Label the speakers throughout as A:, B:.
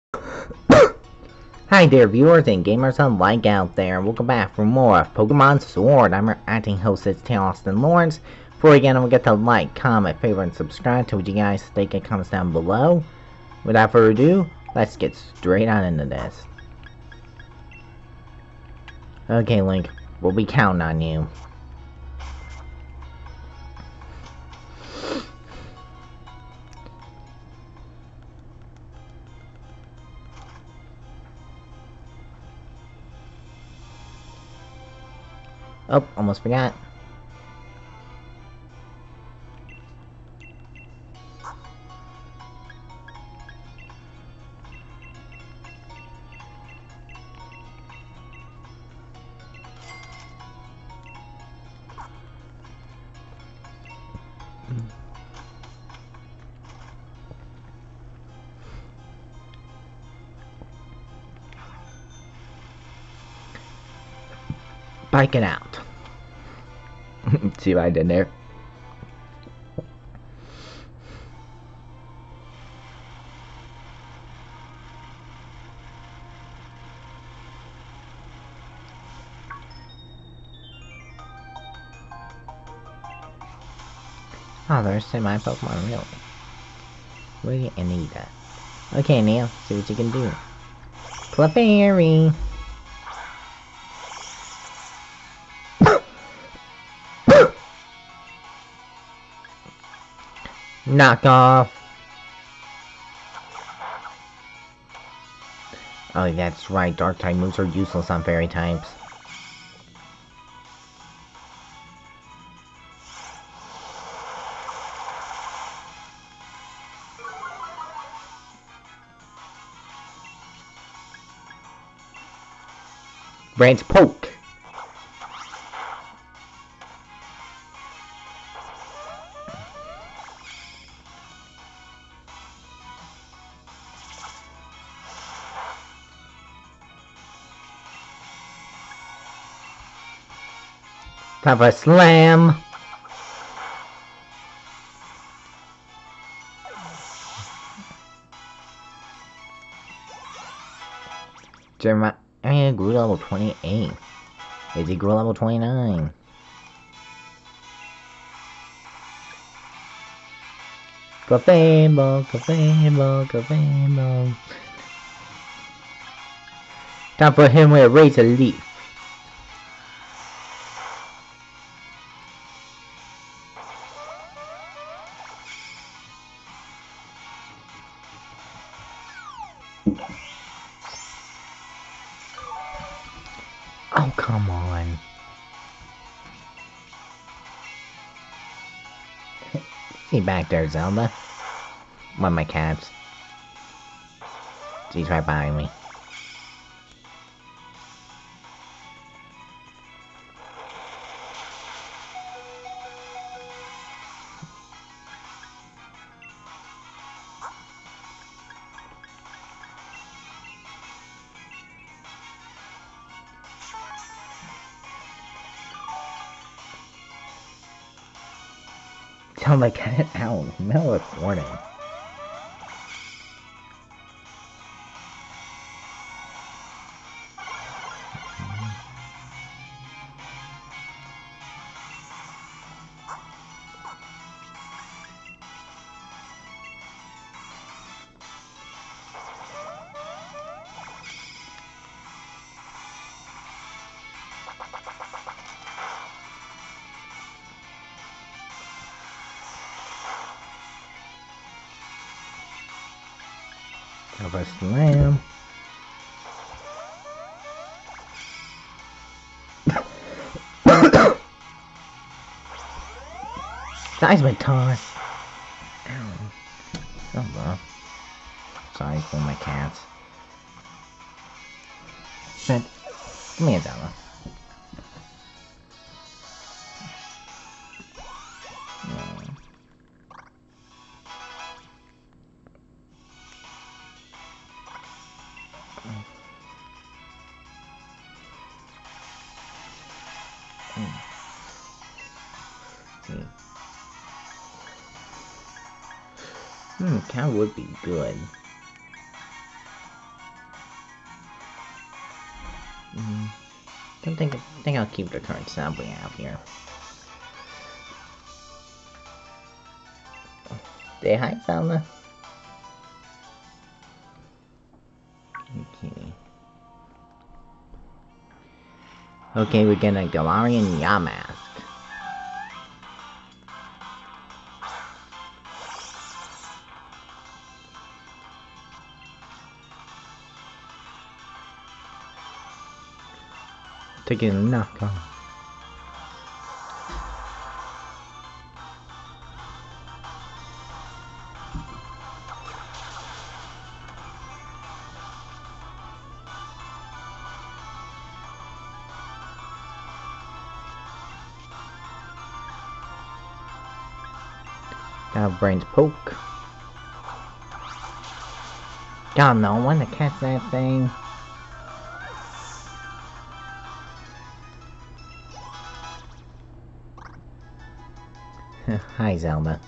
A: Hi there viewers and gamers alike out there, welcome back for more of Pokemon Sword. I'm your acting host, it's Zelda Lawrence. Before again, don't forget to like, comment, favorite, and subscribe to what you guys think in comments down below. Without further ado, let's get straight on into this. Okay Link, we'll be counting on you. Oh, almost forgot. Bike it out. See what I did there? Oh, there's my Pokemon, really. Really, Anita. Okay, Neil, see what you can do. Clefairy! Knock off! Oh, that's right, Dark-type moves are useless on Fairy types. Branch Poke! Time for a slam! Jeremiah grew level 28. Is he grew level 29? Clefable, Clefable, Clefable. Time for him to raise a leaf. Oh, come on. See back there, Zelda. One of my cats. She's right behind me. Tell my cat out. No recording. Have a slam. Seismic toss. Ow. Oh well. Sorry for my cats. But give me a dollar. Cow would be good. I think I'll keep the current setup we have here. Say hi, Zelda. Okay. Okay, we're getting a Galarian Yamask. To get a knockoff. Got Brains Poke. God no, I want to catch that thing. Hi, Zelda.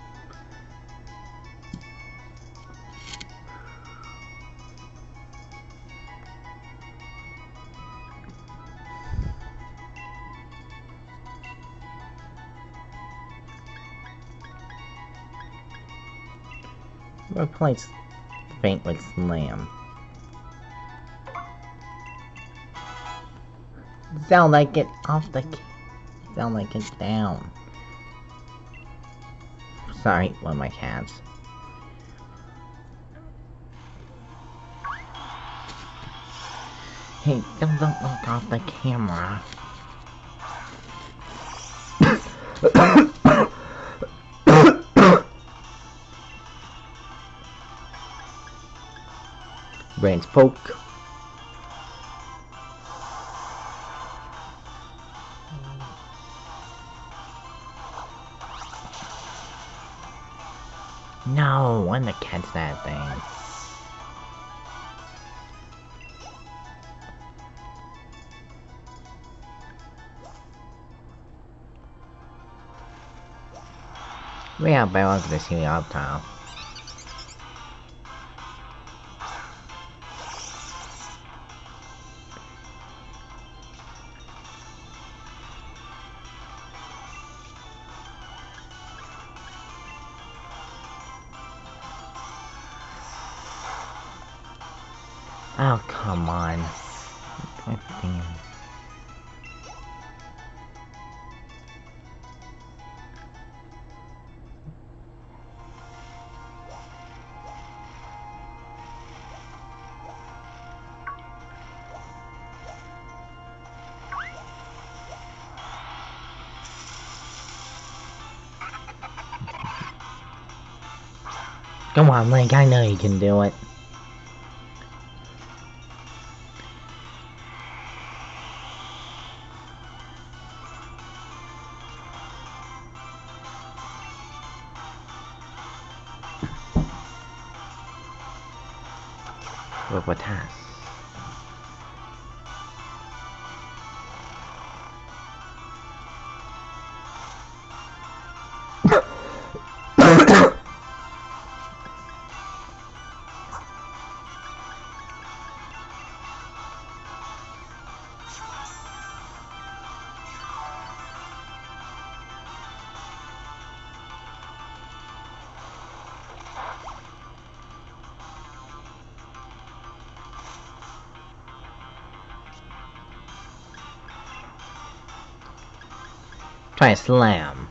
A: Replace Faint with Slam. Zelda, get off the... Zelda, get down. Sorry, one of my cats. Hey, don't look off the camera. Brains Poke. No, I want to catch that thing. We have balance this here up top. Oh, come on. What thing? Come on, Link, I know you can do it. What has? Try a Slam.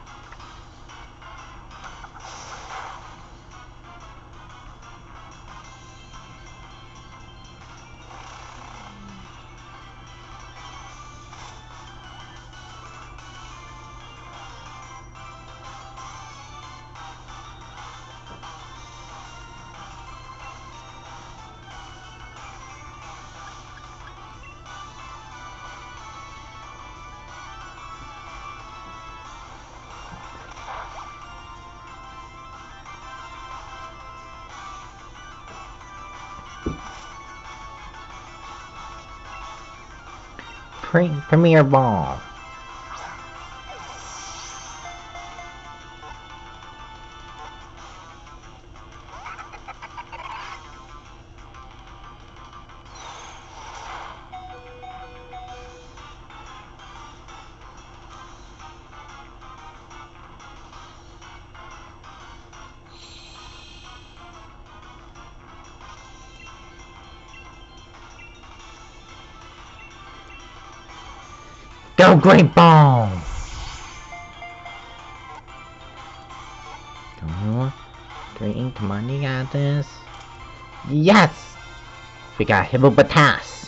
A: Premier Ball. Go Great Ball! Come on. Green, come on, you got this. Yes! We got Hippopotas.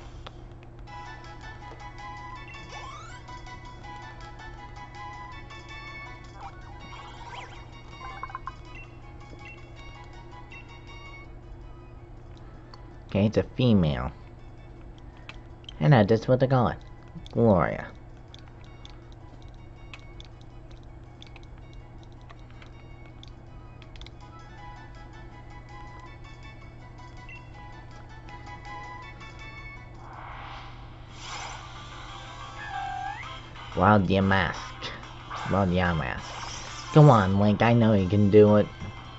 A: Okay, it's a female. And that's what they call it. Gloria. Wild Yamask. Wild Yamask. Come on, Link, I know you can do it.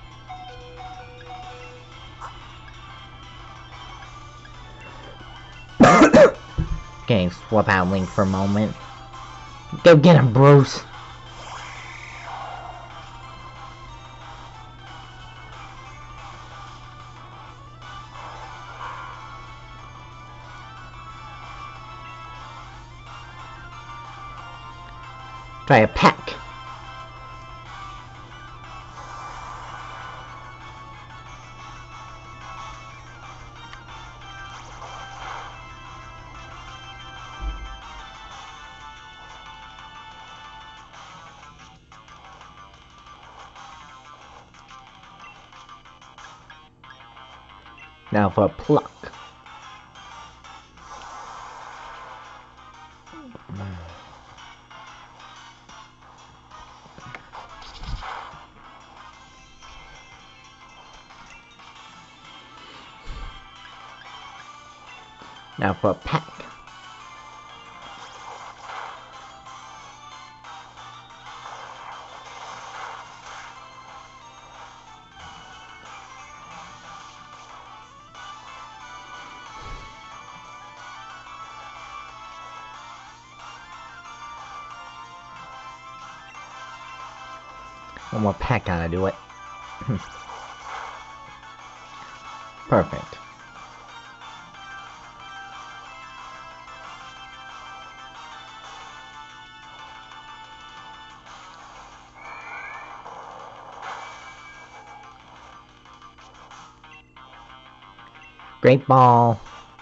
A: Okay, swap out Link for a moment. Go get him, Bruce! Try a peck. Now for a pluck. Now for a peck. One more peck gotta do it. Perfect. Great ball.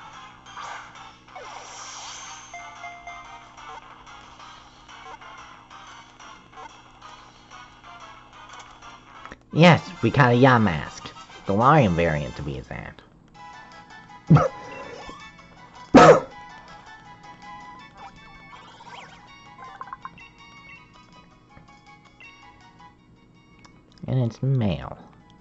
A: Yes, we got a Yamask. The Lion variant to be exact. And it's male.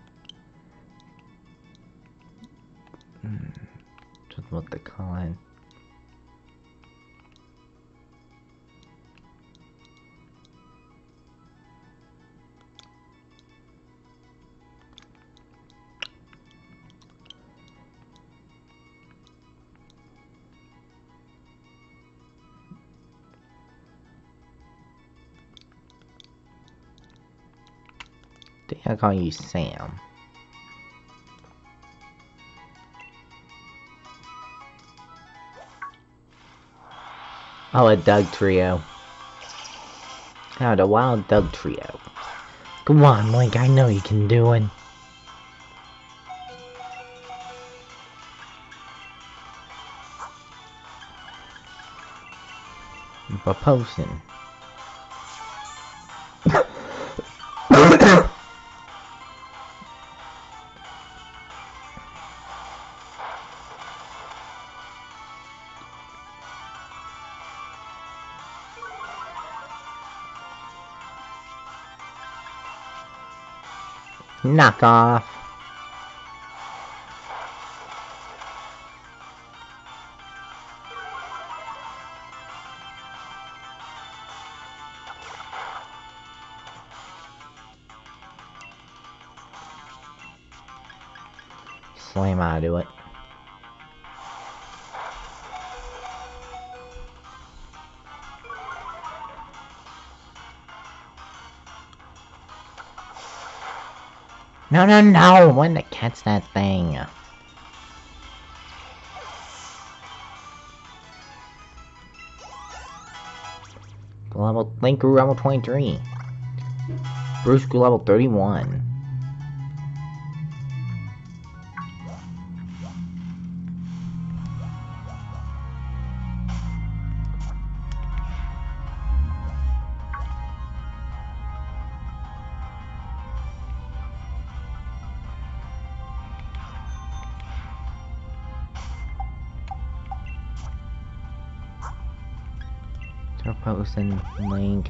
A: Just what they call it. I think I'll call you Sam. Oh, a Doug Trio. Oh, the Wild Doug Trio. Come on, Link, I know you can do it. I'm proposing. Knock off. Slam out of it. No, no, no! When to catch that thing? Link grew level 23. Bruce grew level 31. Turpos and Link.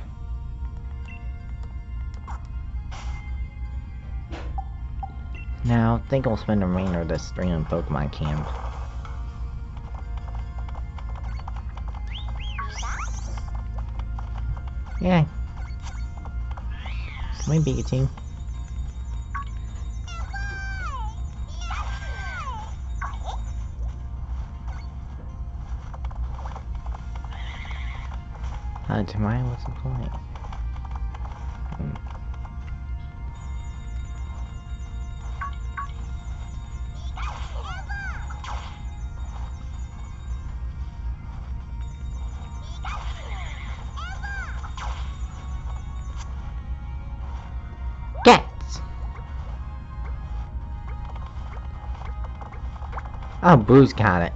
A: Now, I think I'll spend the remainder of this stream in Pokemon Camp. Yeah. My Pikachu. Tomorrow, what's the point? Cats! Oh, Bruce got it.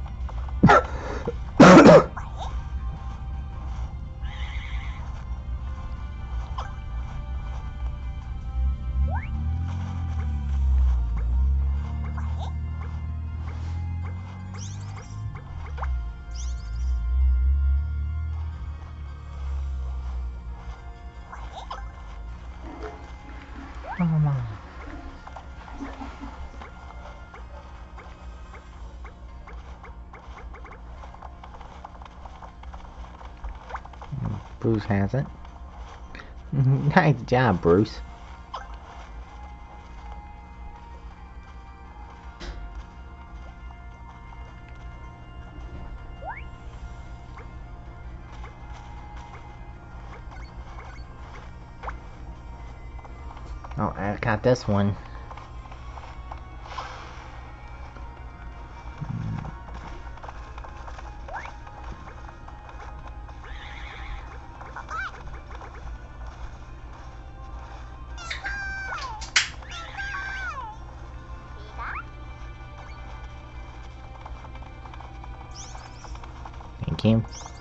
A: Come on. Bruce has it. Nice job, Bruce. Oh, I got this one. Thank you.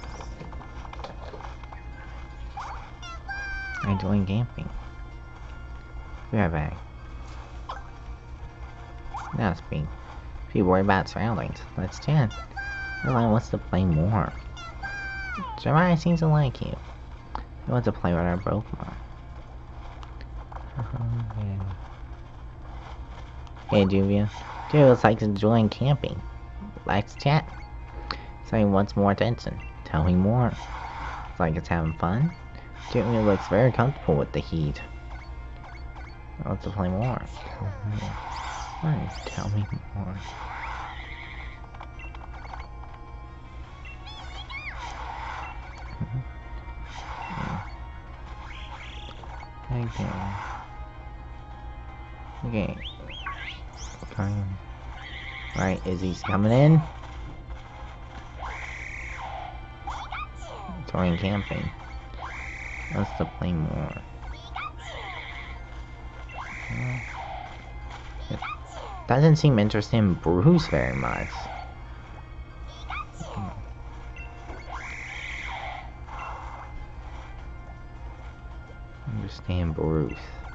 A: I enjoy camping. Be right back. Now speak. If you worry about surroundings, let's chat. Everyone wants to play more. Jeremiah seems to like you. He wants to play with our Pokemon. Hey Juvia. Juvia looks like enjoying camping. Let's chat. So he wants more attention. Tell me more. It's like it's having fun. Juvia looks very comfortable with the heat. I want to play more. Tell me more. Okay. Okay. Right, Izzy's coming in. Touring camping. Let's to play more. It doesn't seem interested in Bruce very much. Understand Bruce.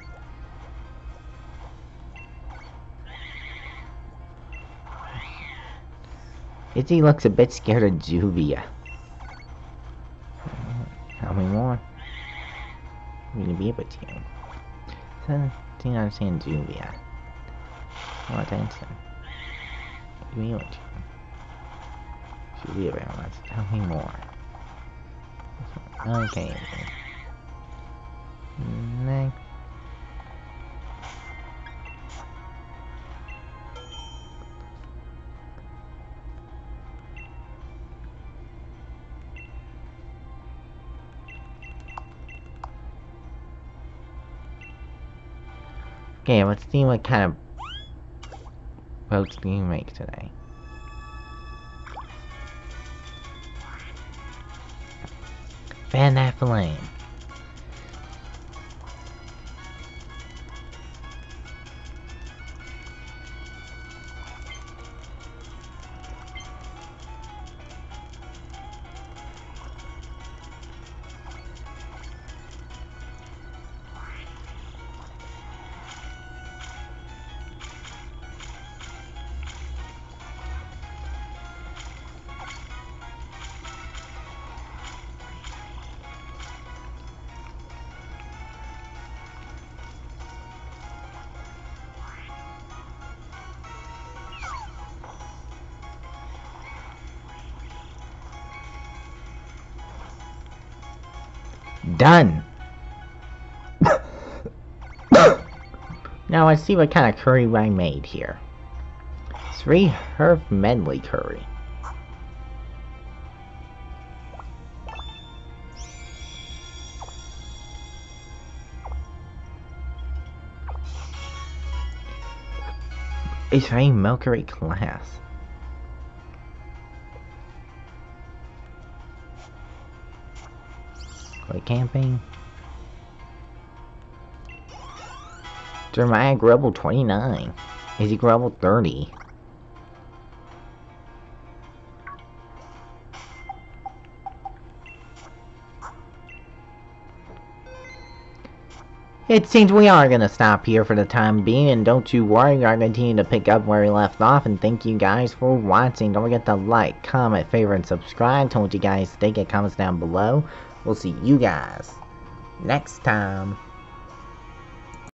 A: Izzy looks a bit scared of Juvia. Tell me more. I'm gonna be able to. So, do you understand Juvia? More attention. Give me what Juvia very much. Tell me more. Okay. Next. Okay, let's see what kind of boats do you make today. Fan that flame. Done! Now let's see what kind of curry I made here. 3 herb medley curry. It's a Mercury class. Play camping. Dramatic Rebel 29. Easy Rebel 30. It seems we are gonna stop here for the time being, and don't you worry, we are gonna continue to pick up where we left off, and thank you guys for watching. Don't forget to like, comment, favorite, and subscribe. Tell what you guys think in comments down below. We'll see you guys next time.